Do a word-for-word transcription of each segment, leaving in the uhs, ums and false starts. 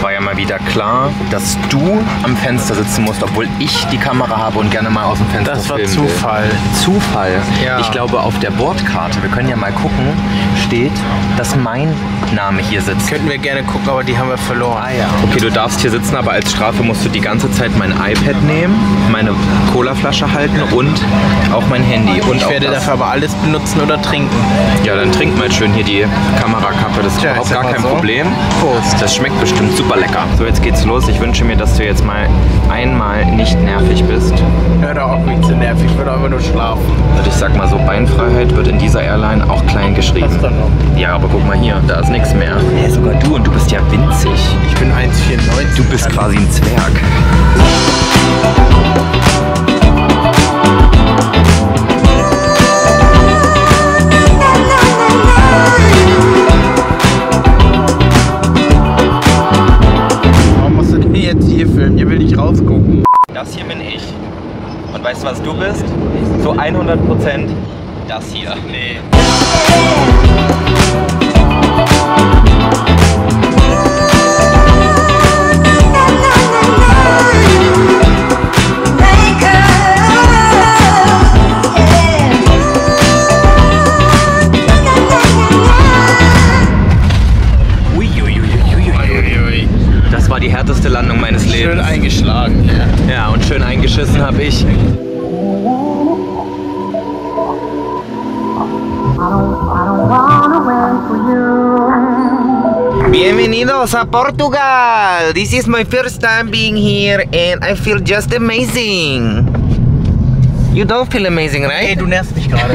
war ja mal wieder klar, dass du am Fenster sitzen musst, obwohl ich die Kamera habe und gerne mal aus dem Fenster Das war filmen Zufall. will. Zufall? Ja. Ich glaube, auf der Bordkarte, wir können ja mal gucken, steht, dass mein Name hier sitzt. Könnten wir gerne gucken, aber die haben wir verloren. Ah ja. Okay, du darfst hier sitzen, aber als Strafe musst du die ganze Zeit mein iPad nehmen, meine Colaflasche halten und auch mein Handy. Und Ich auch werde das. dafür aber alles benutzen oder trinken. Ja, dann trink mal schön hier die Kamerakappe. Das ist Tja, überhaupt ist gar aber kein so. Problem. Prost. Das schmeckt bestimmt super lecker. So, jetzt geht's los. Ich wünsche mir, dass du jetzt mal einmal nicht nervig bist. Hör doch auch nicht zu nervig, ich würde einfach nur schlafen. Und ich sag mal so, Beinfreiheit wird in dieser Airline auch klein geschrieben. Passt doch noch. Ja, aber guck mal hier, da ist nichts mehr. Ja, sogar du, und du bist ja winzig. Ich bin eins Komma vierundneunzig. Du bist quasi ein Zwerg. Warum musst du denn jetzt hier filmen? Hier will ich rausgucken. Das hier bin ich. Und weißt du, was du bist? So hundert Prozent das hier. Nee. Uiuiuiui. Das war die härteste Landung meines Schön Lebens. eingeschlagen hier. Ja, und schön eingeschissen habe ich. Bienvenidos a Portugal! This is my first time being here and I feel just amazing. You don't feel amazing, Hey, right? du nervst mich gerade.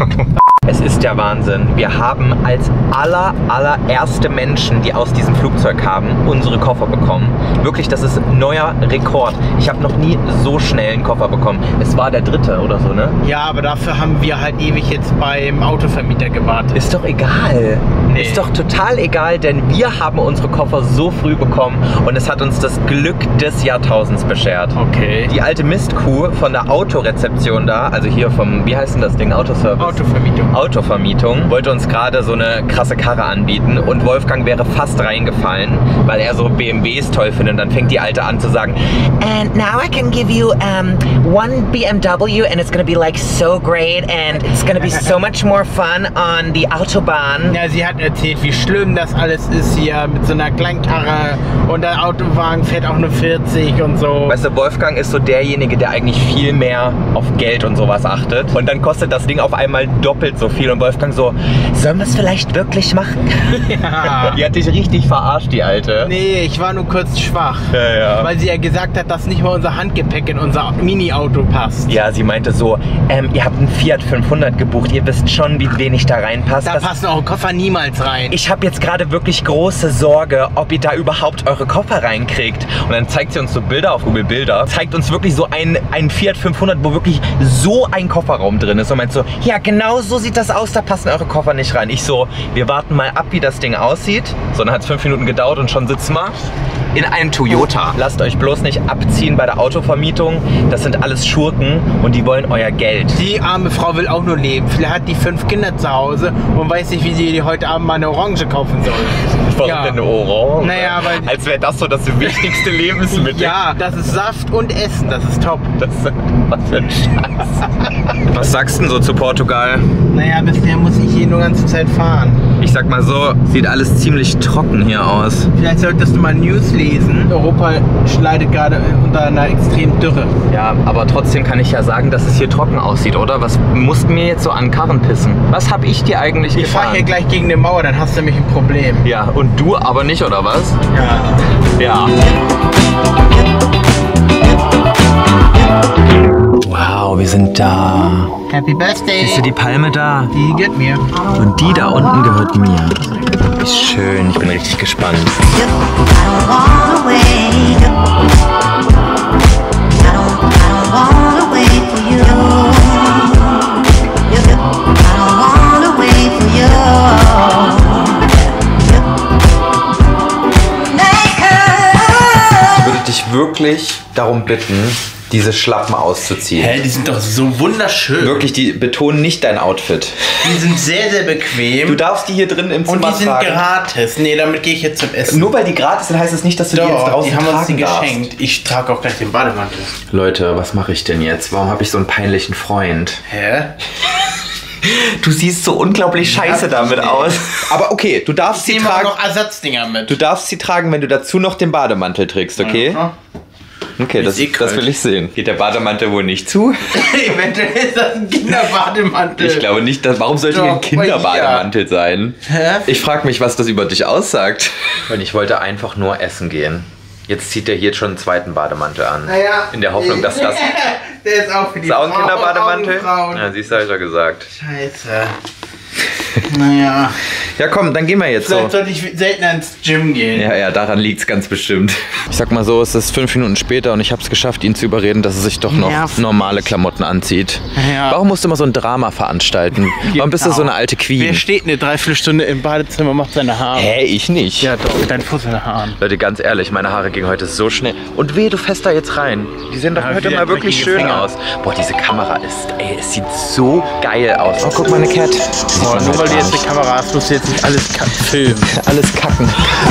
Es ist der Wahnsinn. Wir haben als aller, allererste Menschen, die aus diesem Flugzeug kamen, unsere Koffer bekommen. Wirklich, das ist ein neuer Rekord. Ich habe noch nie so schnell einen Koffer bekommen. Es war der dritte oder so, ne? Ja, aber dafür haben wir halt ewig jetzt beim Autovermieter gewartet. Ist doch egal. Nee. Ist doch total egal, denn wir haben unsere Koffer so früh bekommen und es hat uns das Glück des Jahrtausends beschert. Okay. Die alte Mistkuh von der Autorezeption da, also hier vom, wie heißt denn das Ding, Autoservice? Autovermietung. Autovermietung, wollte uns gerade so eine krasse Karre anbieten und Wolfgang wäre fast reingefallen, weil er so B M Ws toll findet. Und dann fängt die Alte an zu sagen, And now I can give you um, one B M W and it's gonna be like so great and it's gonna be so much more fun on the Autobahn. Ja, sie hat erzählt, wie schlimm das alles ist hier mit so einer Kleinkarre und der Autowagen fährt auch nur vierzig und so. weißt du, Wolfgang ist so derjenige, der eigentlich viel mehr auf Geld und sowas achtet. Und dann kostet das Ding auf einmal doppelt so viel und Wolfgang so, Sollen wir es vielleicht wirklich machen? Ja. die hat dich richtig verarscht, die Alte. Nee, ich war nur kurz schwach. Ja, ja. Weil sie ja gesagt hat, dass nicht mal unser Handgepäck in unser Mini-Auto passt. Ja, sie meinte so, ähm, ihr habt einen Fiat fünfhundert gebucht, ihr wisst schon, wie wenig da reinpasst. Da Das- passen eure Koffer niemals rein. Ich habe jetzt gerade wirklich große Sorge, ob ihr da überhaupt eure Koffer reinkriegt. Und dann zeigt sie uns so Bilder auf Google Bilder, zeigt uns wirklich so ein, ein Fiat fünfhundert, wo wirklich so ein Kofferraum drin ist. Und meint so, ja, genau so sieht das aus, da passen eure Koffer nicht rein. Ich so, wir warten mal ab, wie das Ding aussieht. So, dann hat es fünf Minuten gedauert und schon sitzen wir in einem Toyota. Lasst euch bloß nicht abziehen bei der Autovermietung. Das sind alles Schurken und die wollen euer Geld. Die arme Frau will auch nur leben. Vielleicht hat die fünf Kinder zu Hause und weiß nicht, wie sie heute Abend mal eine Orange kaufen soll. Warum Ja. denn eine Orange? Naja, weil- Als wäre das so das wichtigste Lebensmittel. Ja, das ist Saft und Essen, das ist top. Das ist, was für ein Scheiß. Was sagst du denn so zu Portugal? Naja, bisher muss ich hier nur die ganze Zeit fahren. Ich sag mal so, sieht alles ziemlich trocken hier aus. Vielleicht solltest du mal News lesen. Europa leidet gerade unter einer extremen Dürre. Ja, aber trotzdem kann ich ja sagen, dass es hier trocken aussieht, oder? Was mussten mir jetzt so an Karren pissen? Was hab ich dir eigentlich Ich getan? fahre hier gleich gegen eine Mauer, dann hast du nämlich ein Problem. Ja, und du aber nicht, oder was? Ja. Ja. Wow, wir sind da. Happy Birthday! Siehst du die Palme da? Die geht mir. Und die da unten gehört mir. Wie schön, ich bin richtig gespannt. dich wirklich darum bitten, diese Schlappen auszuziehen. Hä, die sind doch so wunderschön. Wirklich, die betonen nicht dein Outfit. Die sind sehr, sehr bequem. Du darfst die hier drin im Zimmer Und die sind tragen. gratis. Nee, damit gehe ich jetzt zum Essen. Nur weil die gratis sind, heißt es nicht, dass du Doch, die jetzt draußen die haben uns die tragen darfst. geschenkt. Ich trage auch gleich den Bademantel. Leute, was mache ich denn jetzt? Warum habe ich so einen peinlichen Freund? Hä? Du siehst so unglaublich scheiße damit aus. Aber okay, du darfst sie Ich nehme auch tragen. noch Ersatzdinger mit. Du darfst sie tragen, wenn du dazu noch den Bademantel trägst, okay? Ja. Okay, das, Ist eh das kalt. will ich sehen. Geht der Bademantel wohl nicht zu? Eventuell ist das ein Kinderbademantel. Ich glaube nicht, dass, warum sollte Doch, ein Kinderbademantel sein? Hä? Ich frage mich, was das über dich aussagt. Und ich wollte einfach nur essen gehen. Jetzt zieht er hier schon einen zweiten Bademantel an. Naja. In der Hoffnung, dass das... Der ist auch für die Ist auch ein Frauen, Kinderbademantel? Frauen. Ja, siehst du, hab ich ja gesagt. Scheiße. Naja. Ja komm, dann gehen wir jetzt so. Vielleicht sollte ich seltener ins Gym gehen. Ja, ja, daran liegt's ganz bestimmt. Ich sag mal so, es ist fünf Minuten später und ich habe es geschafft, ihn zu überreden, dass er sich doch noch Nerv. normale Klamotten anzieht. Ja. Warum musst du immer so ein Drama veranstalten? Warum bist du so eine alte Wer Queen? steht eine Dreiviertelstunde im Badezimmer und macht seine Haare? Hä, ich nicht. Ja doch, dein Fuß in den Haaren. Leute, ganz ehrlich, meine Haare gingen heute so schnell. Und weh, du fährst da jetzt rein. Die sehen doch Ja, heute wieder mal wirklich dreckige schön Finger. aus. Boah, diese Kamera ist, ey, es sieht so geil aus. Oh, guck mal, eine Cat. Boah, nur weil du jetzt eine Kamera hast, musst du jetzt nicht alles ka- filmen. Alles kacken.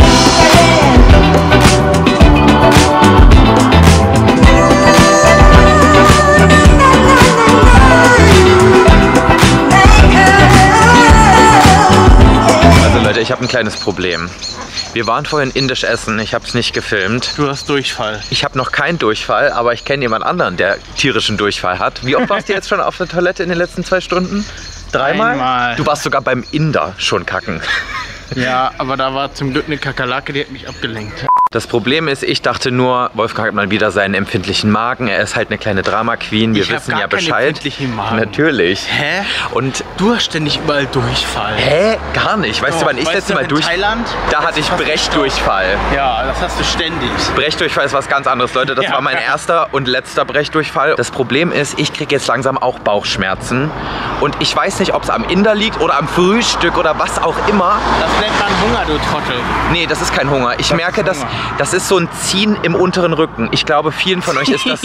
Also Leute, ich habe ein kleines Problem. Wir waren vorhin indisch essen, ich habe es nicht gefilmt. Du hast Durchfall. Ich habe noch keinen Durchfall, aber ich kenne jemand anderen, der tierischen Durchfall hat. Wie oft warst du jetzt schon auf der Toilette in den letzten zwei Stunden? Dreimal? Einmal. Du warst sogar beim Inder schon kacken. Ja, aber da war zum Glück eine Kakerlake, die hat mich abgelenkt. Das Problem ist, ich dachte nur, Wolfgang hat mal wieder seinen empfindlichen Magen. Er ist halt eine kleine Drama-Queen. Wir Ich hab wissen gar ja keinen Bescheid. empfindlichen Magen. Natürlich. Hä? Und Du hast ständig überall Durchfall. hä? Gar nicht. Weißt Doch, du, wann ich weißt letzte du, Mal in durch... Thailand? Da hatte ich Fast Brechdurchfall. Ja, das hast du ständig. Brechdurchfall ist was ganz anderes, Leute. Das Ja. war mein erster und letzter Brechdurchfall. Das Problem ist, ich kriege jetzt langsam auch Bauchschmerzen. Und ich weiß nicht, ob es am Inder liegt oder am Frühstück oder was auch immer. Das nennt man Hunger, du Trottel. Nee, das ist kein Hunger. Ich Das merke, ist dass Hunger. das ist so ein Ziehen im unteren Rücken. Ich glaube, vielen von euch ist das...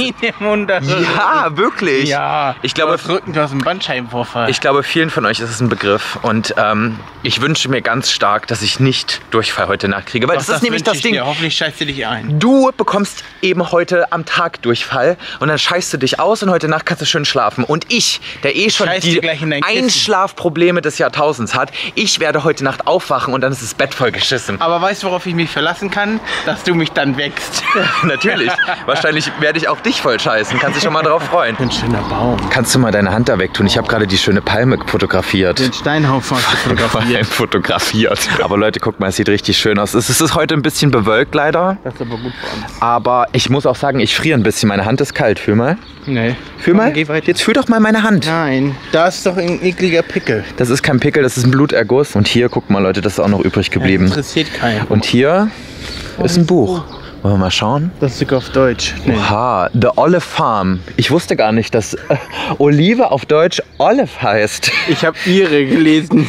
Ja, wirklich. Ja, Ich glaube, du hast Rücken, du hast einen Bandscheibenvorfall. Ich glaube, vielen von euch ist es ein Begriff und ähm, ich wünsche mir ganz stark, dass ich nicht Durchfall heute Nacht kriege, weil Doch, das ist nämlich wünsch das ich Ding. Dir. Hoffentlich scheißt du dich ein. Du bekommst eben heute am Tag Durchfall und dann scheißt du dich aus und heute Nacht kannst du schön schlafen. Und ich, der eh schon Scheiß die dir gleich in dein Kissen. Einschlafprobleme des Jahrtausends hat, ich werde heute Nacht aufwachen und dann ist das Bett voll geschissen. Aber weißt du, worauf ich mich verlassen kann? Dass du mich dann wächst. Natürlich. Wahrscheinlich werde ich auch dich voll scheißen. Kannst dich schon mal drauf freuen. Ein schöner Baum. Kannst du mal deine Hand da wegtun? Ich habe gerade die schöne Palme fotografiert. Den Steinhaufen hast du fotografiert. fotografiert. Aber Leute, guck mal, es sieht richtig schön aus. Es ist heute ein bisschen bewölkt leider. Das ist aber gut für uns. Aber ich muss auch sagen, ich friere ein bisschen. Meine Hand ist kalt. Fühl mal. Nee. Fühl Komm, mal. geh weiter. Jetzt fühl doch mal meine Hand. Nein, da ist doch ein ekliger Pickel. Das ist kein Pickel, das ist ein Bluterguss. Und hier, guck mal Leute, das ist auch noch übrig geblieben. Interessiert keinen. Und hier ist ein Buch. Wollen wir mal schauen? Das ist sogar auf Deutsch. Nee. Oha, The Olive Farm. Ich wusste gar nicht, dass äh, Olive auf Deutsch Olive heißt. Ich habe ihre gelesen.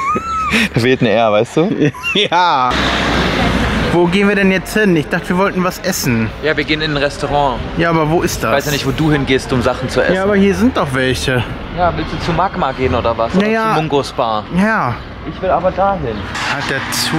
Da fehlt ein R, weißt du? Ja. Wo gehen wir denn jetzt hin? Ich dachte, wir wollten was essen. Ja, wir gehen in ein Restaurant. Ja, aber wo ist das? Ich weiß ja nicht, wo du hingehst, um Sachen zu essen. Ja, aber hier sind doch welche. Ja, willst du zu Magma gehen oder was? Oder Ja, ja. zu Mungos Bar? Ja. Ich will aber dahin. Hat er zu?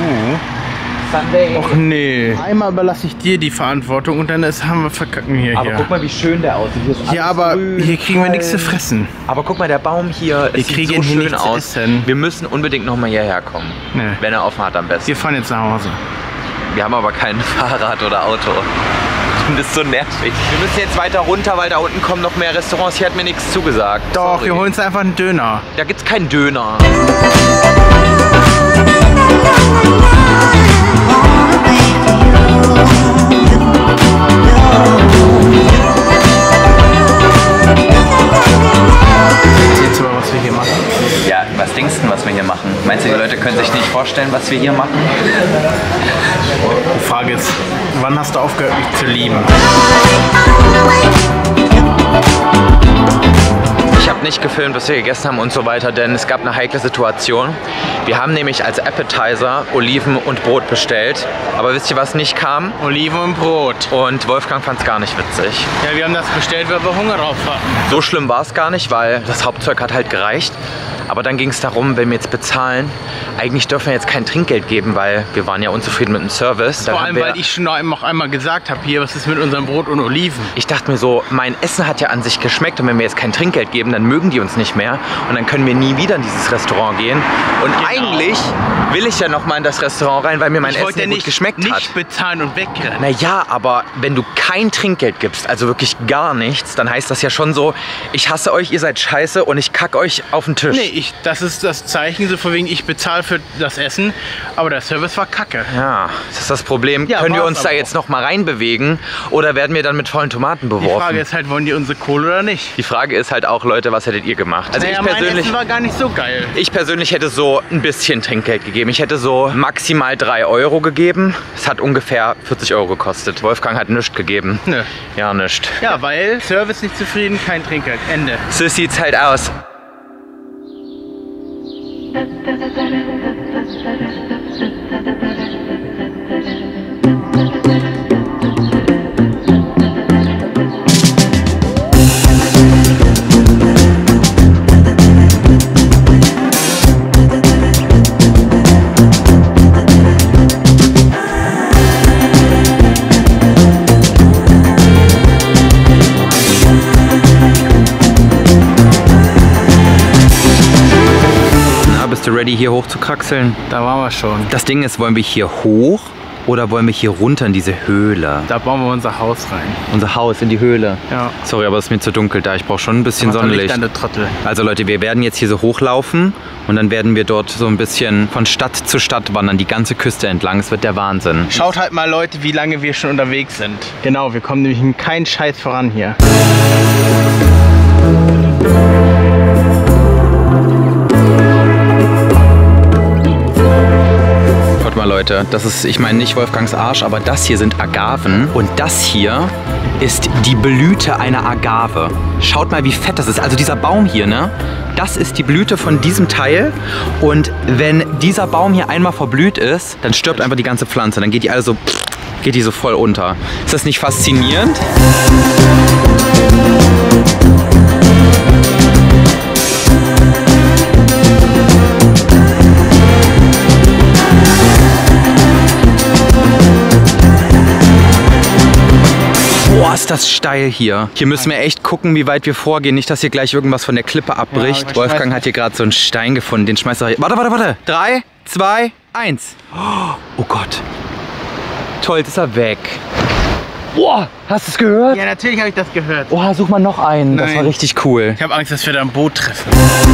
Sunday. Och nee. Einmal überlasse ich dir die Verantwortung und dann ist, haben wir verkacken hier. Aber hier. guck mal, wie schön der aussieht. Hier ist alles Ja, aber grün, hier kriegen wir nichts zu Palmen. fressen. Aber guck mal, der Baum hier, Wir es sieht kriegen so hier schön nichts zu aus. essen. Wir müssen unbedingt noch mal hierher kommen. Nee. Wenn er offen hat am besten. Wir fahren jetzt nach Hause. Wir haben aber kein Fahrrad oder Auto. Das ist so nervig. Wir müssen jetzt weiter runter, weil da unten kommen noch mehr Restaurants. Hier hat mir nichts zugesagt. Doch, Sorry. wir holen uns einfach einen Döner. Da gibt's keinen Döner. Jetzt mal, was wir hier machen. Ja, was denkst du, was wir hier machen? Meinst du, die Leute können sich nicht vorstellen, was wir hier machen? Die Frage ist, wann hast du aufgehört, mich zu lieben? Ich habe nicht gefilmt, was wir gegessen haben und so weiter, denn es gab eine heikle Situation. Wir haben nämlich als Appetizer Oliven und Brot bestellt. Aber wisst ihr, was nicht kam? Oliven und Brot. Und Wolfgang fand es gar nicht witzig. Ja, wir haben das bestellt, weil wir Hunger drauf hatten. So schlimm war es gar nicht, weil das Hauptzeug hat halt gereicht. Aber dann ging es darum, wenn wir jetzt bezahlen, eigentlich dürfen wir jetzt kein Trinkgeld geben, weil wir waren ja unzufrieden mit dem Service. Vor allem, weil ich schon noch einmal gesagt habe, hier, was ist mit unserem Brot und Oliven? Ich dachte mir so, mein Essen hat ja an sich geschmeckt und wenn wir jetzt kein Trinkgeld geben, dann mögen die uns nicht mehr und dann können wir nie wieder in dieses Restaurant gehen. Und Genau. eigentlich will ich ja noch mal in das Restaurant rein, weil mir mein Ich Essen wollte ja ja gut nicht, geschmeckt nicht hat. bezahlen und wegrennen. Naja, aber wenn du kein Trinkgeld gibst, also wirklich gar nichts, dann heißt das ja schon so, ich hasse euch, ihr seid scheiße und ich kack euch auf den Tisch. Nee, ich, das ist das Zeichen, so von wegen, ich bezahle für das Essen, aber der Service war kacke. Ja, das ist das Problem. Ja, Können wir war's uns da aber jetzt noch mal reinbewegen oder werden wir dann mit vollen Tomaten Die beworfen? Frage ist halt, wollen die unsere Kohle oder nicht? Die Frage ist halt auch, Leute, was hättet ihr gemacht? Also naja, ich mein persönlich... Essen war gar nicht so geil. Ich persönlich hätte so ein bisschen Trinkgeld gegeben. Ich hätte so maximal drei Euro gegeben. Es hat ungefähr vierzig Euro gekostet. Wolfgang hat nichts gegeben. Nö. Ja, nichts. Ja, weil Service nicht zufrieden, kein Trinkgeld. Ende. So sieht's halt aus. Bist du ready, hier hoch zu kraxeln? Da waren wir schon. Das Ding ist, wollen wir hier hoch oder wollen wir hier runter in diese Höhle? Da bauen wir unser Haus rein. Unser Haus in die Höhle. Ja. Sorry, aber es ist mir zu dunkel da. Ich brauche schon ein bisschen Sonnenlicht. Dann der Trottel. Also Leute, wir werden jetzt hier so hochlaufen und dann werden wir dort so ein bisschen von Stadt zu Stadt wandern, die ganze Küste entlang. Es wird der Wahnsinn. Schaut halt mal, Leute, wie lange wir schon unterwegs sind. Genau, wir kommen nämlich in keinen Scheiß voran hier. Schaut mal Leute, das ist, ich meine nicht Wolfgangs Arsch, aber das hier sind Agaven und das hier ist die Blüte einer Agave. Schaut mal, wie fett das ist. Also dieser Baum hier, ne? Das ist die Blüte von diesem Teil und wenn dieser Baum hier einmal verblüht ist, dann stirbt einfach die ganze Pflanze. Dann geht die also, geht die so voll unter. Ist das nicht faszinierend? Boah, ist das steil hier. Hier müssen wir echt gucken, wie weit wir vorgehen. Nicht, dass hier gleich irgendwas von der Klippe abbricht. Ja, Wolfgang schmeiß- hat hier gerade so einen Stein gefunden. Den schmeißt er hier. Warte, warte, warte. Drei, zwei, eins. Oh Gott. Toll, jetzt ist er weg. Boah, hast du es gehört? Ja, natürlich habe ich das gehört. Boah, such mal noch einen. Das Nein. war richtig cool. Ich habe Angst, dass wir da ein Boot treffen.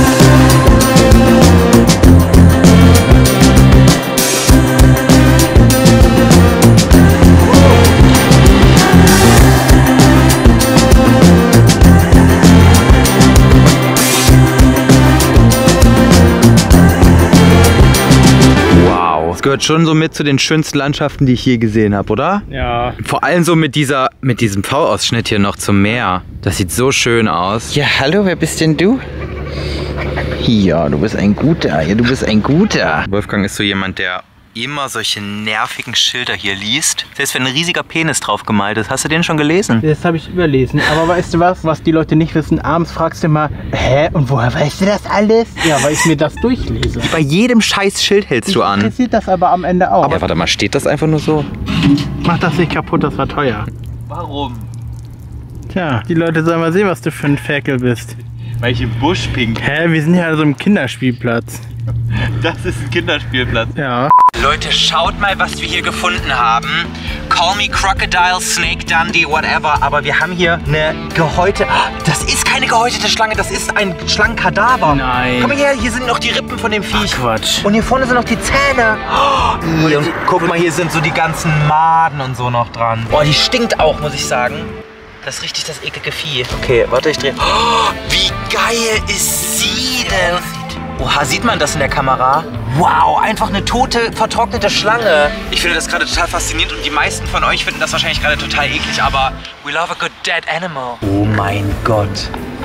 Wow. Das gehört schon so mit zu den schönsten Landschaften, die ich je gesehen habe, oder? Ja. Vor allem so mit dieser, mit diesem V-Ausschnitt hier noch zum Meer. Das sieht so schön aus. Ja, hallo, wer bist denn du? Ja, du bist ein Guter. Ja, du bist ein Guter. Wolfgang ist so jemand, der immer solche nervigen Schilder hier liest. Selbst wenn ein riesiger Penis drauf gemalt ist. Hast du den schon gelesen? Das habe ich überlesen. Aber weißt du was, was die Leute nicht wissen? Abends fragst du immer, hä, und woher weißt du das alles? Ja, weil ich mir das durchlese. Bei jedem scheiß Schild hältst du an. Interessiert das aber am Ende auch. Ja, warte mal, steht das einfach nur so? Mach das nicht kaputt, das war teuer. Warum? Tja, die Leute sollen mal sehen, was du für ein Ferkel bist. Weil ich im Busch pink. Hä, wir sind hier also im Kinderspielplatz. Das ist ein Kinderspielplatz. Ja. Leute, schaut mal, was wir hier gefunden haben. Call me Crocodile, Snake Dundee, whatever. Aber wir haben hier eine gehäute... Das ist keine gehäutete Schlange, das ist ein Schlangenkadaver. Nein. Komm mal her, hier sind noch die Rippen von dem Viech. Ach, Quatsch. Und hier vorne sind noch die Zähne. Oh, und guck mal, hier sind so die ganzen Maden und so noch dran. Boah, die stinkt auch, muss ich sagen. Das ist richtig das eklige Vieh. Okay, warte, ich drehe. Oh, wie geil ist sie denn? Oha, sieht man das in der Kamera? Wow, einfach eine tote, vertrocknete Schlange. Ich finde das gerade total faszinierend und die meisten von euch finden das wahrscheinlich gerade total eklig, aber we love a good dead animal. Oh mein Gott.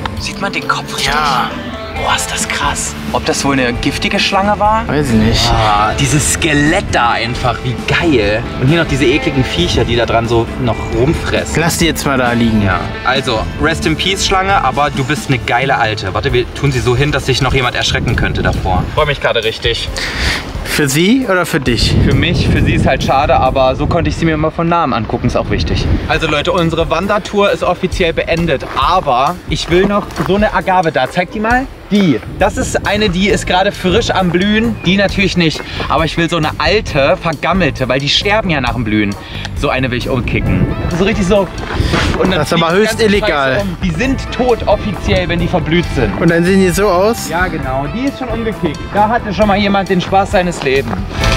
Sieht man den Kopf richtig? Ja. Boah, ist das krass. Ob das wohl eine giftige Schlange war? Weiß ich nicht. Ah, dieses Skelett da einfach, wie geil. Und hier noch diese ekligen Viecher, die da dran so noch rumfressen. Lass die jetzt mal da liegen. Ja, also, rest in peace, Schlange, aber du bist eine geile Alte. Warte, wir tun sie so hin, dass sich noch jemand erschrecken könnte davor. Freue mich gerade richtig. Für sie oder für dich? Für mich, für sie ist halt schade, aber so konnte ich sie mir immer von Namen angucken, ist auch wichtig. Also Leute, unsere Wandertour ist offiziell beendet, aber ich will noch so eine Agave da. Zeig die mal. Die. Das ist eine, die ist gerade frisch am Blühen. Die natürlich nicht. Aber ich will so eine alte, vergammelte, weil die sterben ja nach dem Blühen. So eine will ich umkicken. So richtig so. Und dann das ist aber fliegt die höchst ganze illegal. Scheiße um. Die sind tot offiziell, wenn die verblüht sind. Und dann sehen die so aus? Ja, genau. Die ist schon umgekickt. Da hatte schon mal jemand den Spaß seines Lebens.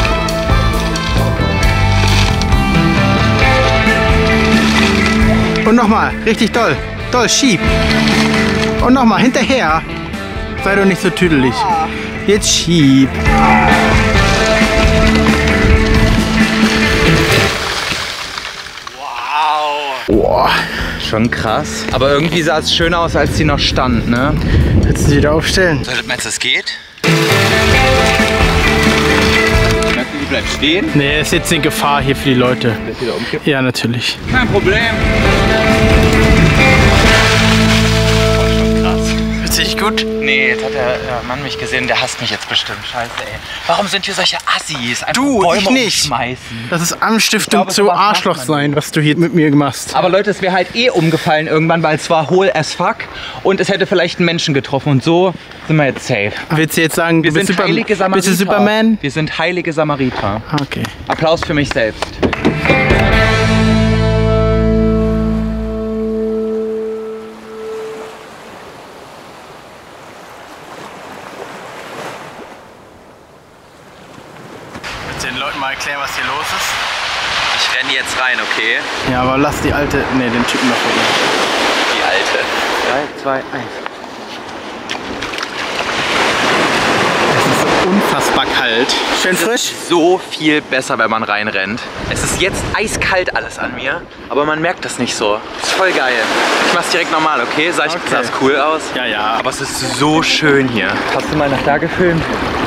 Und nochmal, richtig doll. Doll, schieb. Und nochmal, hinterher. Sei doch nicht so tüdelig. Jetzt schieb. Wow. Boah. Schon krass. Aber irgendwie sah es schöner aus, als sie noch stand, ne? Willst du sie wieder aufstellen? So, meinst du, das geht? Meinst du, die bleibt stehen? Nee, ist jetzt eine Gefahr hier für die Leute. Dass sie da umkippt? Ja, natürlich. Kein Problem. Fühlt sich gut? Nee, jetzt hat der äh, Mann mich gesehen, der hasst mich jetzt bestimmt. Scheiße, ey. Warum sind hier solche Assis? Einfach Du, Bäume ich nicht. umschmeißen. Das ist Anstiftung Ich glaube, zu sowas macht Arschloch man sein, was du hier mit mir machst. Aber Leute, es wäre halt eh umgefallen irgendwann, weil es war hohl as fuck und es hätte vielleicht einen Menschen getroffen und so sind wir jetzt safe. Willst du jetzt sagen, Wir du bist, sind Super heilige Samariter. bist du Superman? Wir sind heilige Samariter. Okay. Applaus für mich selbst. Willst du den Leuten mal erklären, was hier los ist? Ich renne jetzt rein, okay? Ja, aber lass die alte, ne, den Typen noch vorbei. Die alte. drei, zwei, eins. Es ist so unfassbar kalt. Schön Es frisch? ist so viel besser, wenn man reinrennt. Es ist jetzt eiskalt alles an mir, aber man merkt das nicht so. Das ist voll geil. Ich mach's direkt normal, okay? Sah, ich, Okay. sah es cool aus? Ja, ja. Aber es ist so schön hier. Hast du mal nach da gefilmt?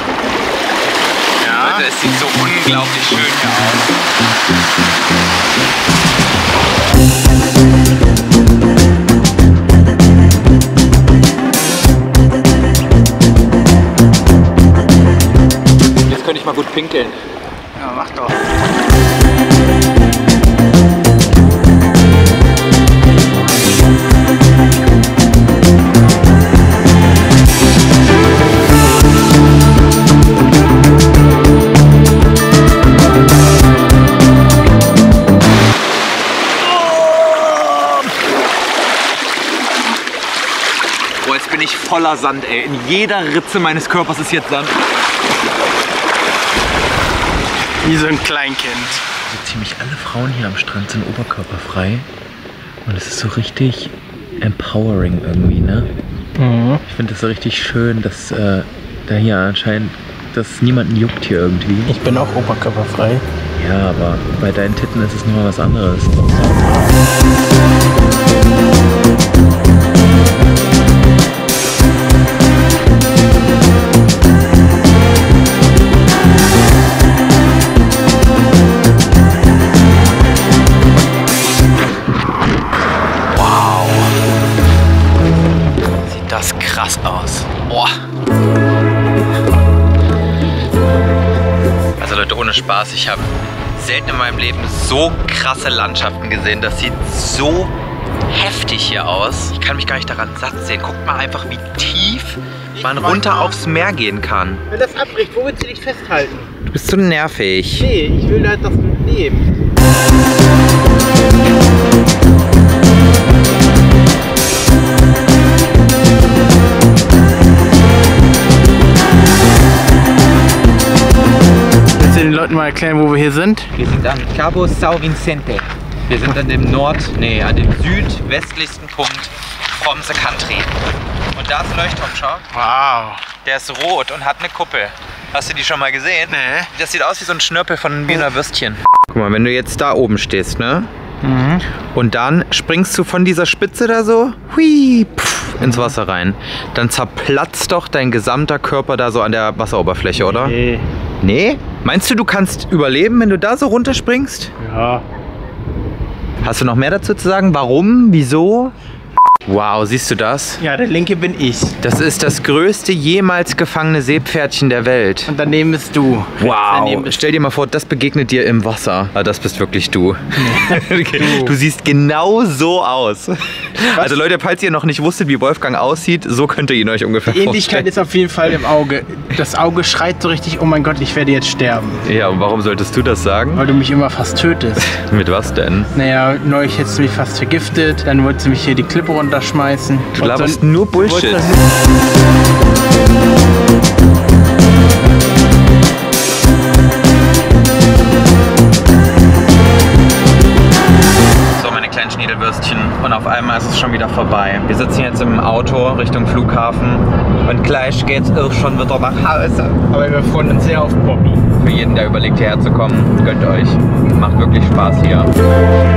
Ja. Leute, es sieht so unglaublich schön hier aus. Jetzt könnte ich mal gut pinkeln. Ja, mach doch. Boah, jetzt bin ich voller Sand, ey. In jeder Ritze meines Körpers ist jetzt Sand. Wie so ein Kleinkind. So ziemlich alle Frauen hier am Strand sind oberkörperfrei. Und es ist so richtig empowering irgendwie, ne? Mhm. Ich finde das so richtig schön, dass äh, da hier anscheinend, dass niemanden juckt hier irgendwie. Ich bin auch oberkörperfrei. Ja, aber bei deinen Titten ist es nochmal was anderes. Das krass aus. Boah. Also Leute, ohne Spaß, ich habe selten in meinem Leben so krasse Landschaften gesehen. Das sieht so heftig hier aus. Ich kann mich gar nicht daran satt sehen. Guckt mal einfach, wie tief man runter aufs Meer gehen kann. Wenn das abbricht, wo willst du dich festhalten? Du bist so nervig. Nee, ich will halt das nehmen. Willst du den Leuten mal erklären, wo wir hier sind? Wir sind am Cabo São Vicente. Wir sind an dem Nord, nee, an dem südwestlichsten Punkt from the country. Und da ist ein Leuchtturm, schau. Wow. Der ist rot und hat eine Kuppel. Hast du die schon mal gesehen? Nee. Das sieht aus wie so ein Schnörpel von einem Wiener Würstchen. Guck mal, wenn du jetzt da oben stehst, ne? Mhm. Und dann springst du von dieser Spitze da so, hui, pff, ins Wasser rein, dann zerplatzt doch dein gesamter Körper da so an der Wasseroberfläche, oder? Nee. Nee? Meinst du, du kannst überleben, wenn du da so runterspringst? Ja. Hast du noch mehr dazu zu sagen? Warum? Wieso? Wow, siehst du das? Ja, der linke bin ich. Das ist das größte jemals gefangene Seepferdchen der Welt. Und daneben bist du. Wow, Daneben bist stell dir mal vor, das begegnet dir im Wasser. Ah, das bist wirklich du. du. Du siehst genau so aus. Also Leute, falls ihr noch nicht wusstet, wie Wolfgang aussieht, so könnt ihr ihn euch ungefähr Die Ähnlichkeit vorstellen. ist auf jeden Fall im Auge. Das Auge schreit so richtig, oh mein Gott, ich werde jetzt sterben. Ja, und warum solltest du das sagen? Weil du mich immer fast tötest. Mit was denn? Naja, neulich hättest du mich fast vergiftet, dann wolltest du mich hier die Klippe runterschmeißen. Du laberst nur Bullshit. So, meine kleinen Schniedelwürstchen. Und auf einmal ist es schon wieder vorbei. Wir sitzen jetzt im Auto Richtung Flughafen. Und gleich geht's auch schon wieder nach Hause. Aber wir freuen uns sehr auf Bobby. Für jeden, der überlegt, hierher zu kommen, gönnt euch. Macht wirklich Spaß hier.